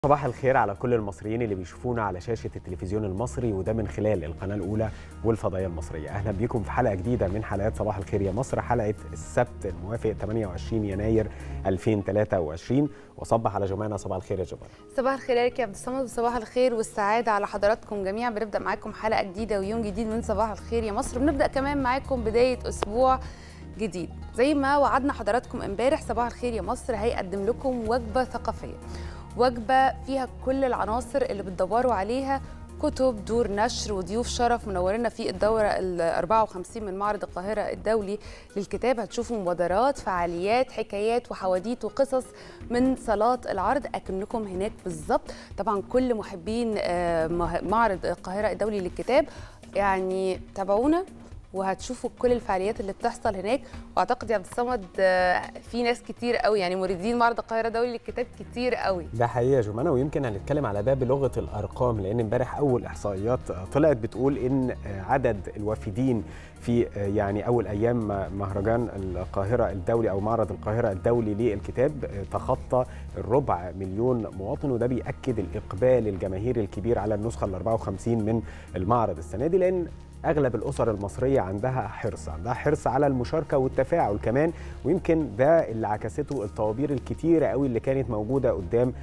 صباح الخير على كل المصريين اللي بيشوفونا على شاشة التلفزيون المصري، وده من خلال القناة الأولى والفضائية المصرية. أهلا بيكم في حلقة جديدة من حلقات صباح الخير يا مصر، حلقة السبت الموافق 28 يناير 2023. وصبح على جماعنا. صباح الخير يا جماعة. صباح الخير عليك يا عبد الصمد، وصباح الخير والسعادة على حضراتكم جميعا. بنبدأ معاكم حلقة جديدة ويوم جديد من صباح الخير يا مصر. بنبدأ كمان معاكم بداية أسبوع جديد زي ما وعدنا حضراتكم امبارح. صباح الخير يا مصر هيقدم لكم وجبة ثقافية، وجبة فيها كل العناصر اللي بتدوروا عليها، كتب، دور نشر، وضيوف شرف منورنا في الدورة ال54 من معرض القاهرة الدولي للكتاب. هتشوفوا مبادرات، فعاليات، حكايات وحواديت وقصص من صالات العرض أكنكم هناك بالظبط. طبعا كل محبين معرض القاهرة الدولي للكتاب يعني تابعونا وهتشوفوا كل الفعاليات اللي بتحصل هناك. واعتقد يا عبد الصمد في ناس كتير قوي، يعني مريدين معرض القاهره الدولي للكتاب كتير قوي. ده حقيقي يا جمانة، ويمكن هنتكلم على ده بلغه الارقام، لان امبارح اول احصائيات طلعت بتقول ان عدد الوافدين في يعني اول ايام مهرجان القاهره الدولي او معرض القاهره الدولي للكتاب تخطى الربع مليون مواطن، وده بيأكد الاقبال الجماهيري الكبير على النسخه ال54 من المعرض السنه دي، لان اغلب الاسر المصريه عندها حرص على المشاركه والتفاعل كمان. ويمكن ده اللي عكسته الطوابير الكتيره قوي اللي كانت موجوده قدام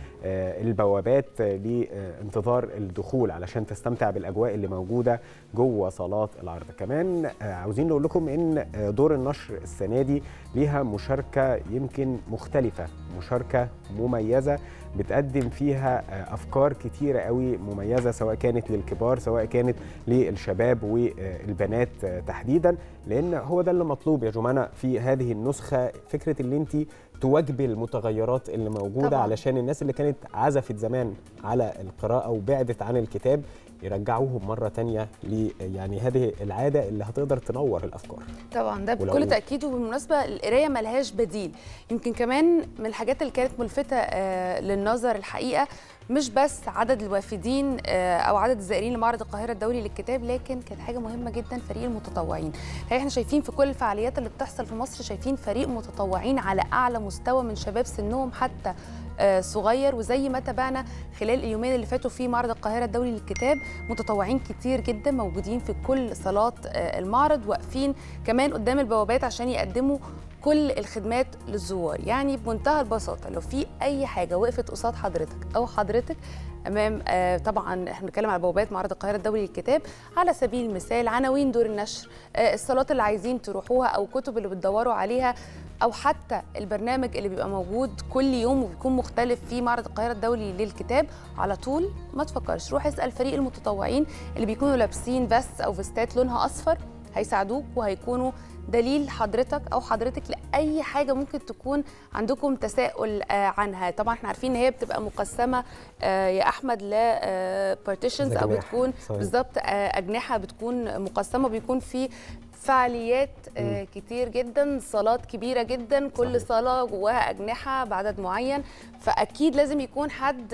البوابات لانتظار الدخول علشان تستمتع بالاجواء اللي موجوده جوه صالات العرض. كمان عاوزين نقول لكم ان دور النشر السنه دي ليها مشاركه يمكن مختلفه، مشاركه مميزه بتقدم فيها افكار كتيره قوي مميزه، سواء كانت للكبار سواء كانت للشباب والبنات تحديدا، لان هو ده اللي مطلوب يا جمانة في هذه النسخه، فكره اللي انت تواجبي المتغيرات اللي موجوده طبعا. علشان الناس اللي كانت عزفت زمان على القراءه وبعدت عن الكتاب يرجعوهم مره تانية يعني هذه العاده اللي هتقدر تنور الافكار. طبعا ده بكل تاكيد. وبالمناسبه القرايه ملهاش بديل. يمكن كمان من الحاجات اللي كانت ملفته للنظر الحقيقه مش بس عدد الوافدين او عدد الزائرين لمعرض القاهره الدولي للكتاب، لكن كانت حاجه مهمه جدا فريق المتطوعين. احنا شايفين في كل الفعاليات اللي بتحصل في مصر شايفين فريق متطوعين على اعلى مستوى من شباب سنهم حتى صغير. وزي ما تابعنا خلال اليومين اللي فاتوا في معرض القاهره الدولي للكتاب متطوعين كتير جدا موجودين في كل صالات المعرض، واقفين كمان قدام البوابات عشان يقدموا كل الخدمات للزوار. يعني بمنتهى البساطه لو في اي حاجه وقفت قصاد حضرتك او حضرتك امام طبعا احنا بنتكلم على بوابات معرض القاهره الدولي للكتاب، على سبيل المثال عناوين دور النشر، الصالات اللي عايزين تروحوها او كتب اللي بتدوروا عليها، او حتى البرنامج اللي بيبقى موجود كل يوم وبيكون مختلف في معرض القاهره الدولي للكتاب، على طول ما تفكرش روح اسال فريق المتطوعين اللي بيكونوا لابسين فيست او فيستات لونها اصفر، هيساعدوك وهيكونوا دليل حضرتك او حضرتك لاي حاجه ممكن تكون عندكم تساؤل عنها. طبعا احنا عارفين ان هي بتبقى مقسمه يا احمد لبارتيشنز او بتكون بالظبط اجنحه بتكون مقسمه، بيكون في فعاليات كتير جدا، صالات كبيره جدا، كل صاله جواها اجنحه بعدد معين، فاكيد لازم يكون حد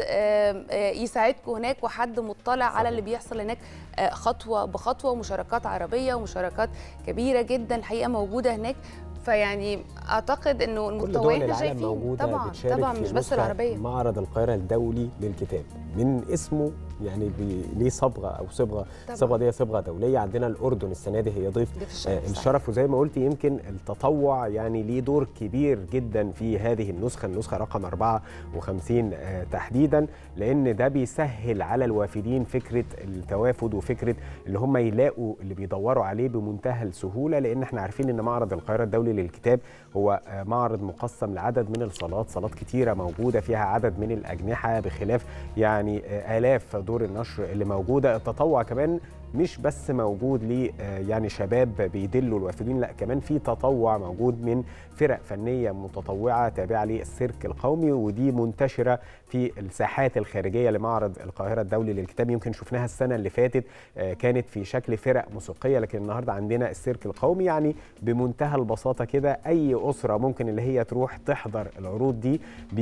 يساعدكم هناك وحد مطلع على اللي بيحصل هناك خطوه بخطوه، ومشاركات عربيه ومشاركات كبيره جدا الحقيقه موجوده هناك. فيعني اعتقد انه المتطوعين احنا شايفين طبعا مش بس العربيه. معرض القاهره الدولي للكتاب من اسمه يعني ليه صبغه او صبغه دي صبغه دوليه. عندنا الاردن السنه دي هي ضيف الشرف، وزي ما قلت يمكن التطوع يعني ليه دور كبير جدا في هذه النسخه رقم 54 تحديدا، لان ده بيسهل على الوافدين فكره التوافد وفكره اللي هم يلاقوا اللي بيدوروا عليه بمنتهى السهوله، لان احنا عارفين ان معرض القاهره الدولي للكتاب هو معرض مقسم لعدد من صالات كتيره موجوده فيها عدد من الاجنحه، بخلاف يعني آلاف دور النشر اللي موجوده. التطوع كمان مش بس موجود ليه يعني شباب بيدلوا الوافدين، لا كمان في تطوع موجود من فرق فنيه متطوعه تابعه للسيرك القومي، ودي منتشره في الساحات الخارجيه لمعرض القاهره الدولي للكتاب. يمكن شفناها السنه اللي فاتت كانت في شكل فرق موسيقيه، لكن النهارده عندنا السيرك القومي. يعني بمنتهى البساطه كده اي اسره ممكن اللي هي تروح تحضر العروض دي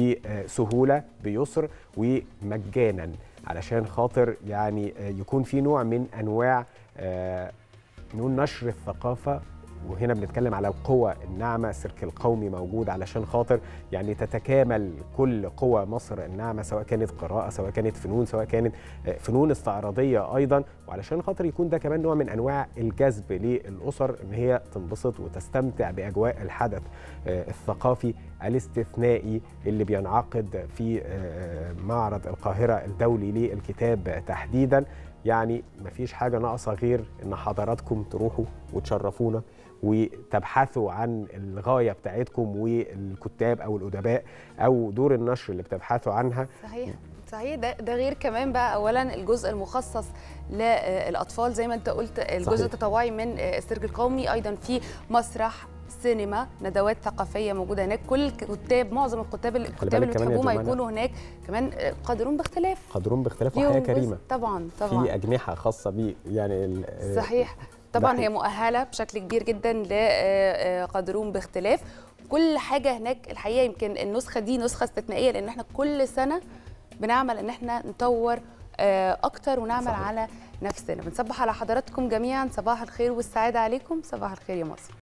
بسهوله بيسر ومجانا، علشان خاطر يعني يكون في نوع من انواع نقول نشر الثقافه وهنا بنتكلم على القوى الناعمه، السيرك القومي موجود علشان خاطر يعني تتكامل كل قوى مصر الناعمه، سواء كانت قراءه، سواء كانت فنون، سواء كانت فنون استعراضيه ايضا، وعلشان خاطر يكون ده كمان نوع من انواع الجذب للاسر ان هي تنبسط وتستمتع باجواء الحدث الثقافي الاستثنائي اللي بينعقد في معرض القاهره الدولي للكتاب تحديدا. يعني مفيش حاجه ناقصه غير ان حضراتكم تروحوا وتشرفونا وتبحثوا عن الغايه بتاعتكم والكتاب او الادباء او دور النشر اللي بتبحثوا عنها. صحيح. ده غير كمان بقى اولا الجزء المخصص للاطفال زي ما انت قلت، الجزء التطوعي من السيرك القومي، ايضا في مسرح، سينما، ندوات ثقافيه موجوده هناك. كل الكتاب، معظم الكتاب اللي بتحبوهم هيكونوا هناك، كمان قادرون باختلاف وحياه كريمه. طبعا في اجنحه خاصه بيه يعني صحيح طبعا هي مؤهله بشكل كبير جدا لقادرون باختلاف. كل حاجه هناك الحقيقه، يمكن النسخه دي نسخه استثنائيه لان احنا كل سنه بنعمل ان احنا نطور اكتر ونعمل صحيح. على نفسنا. بنصبح على حضراتكم جميعا، صباح الخير والسعاده عليكم، صباح الخير يا مصر.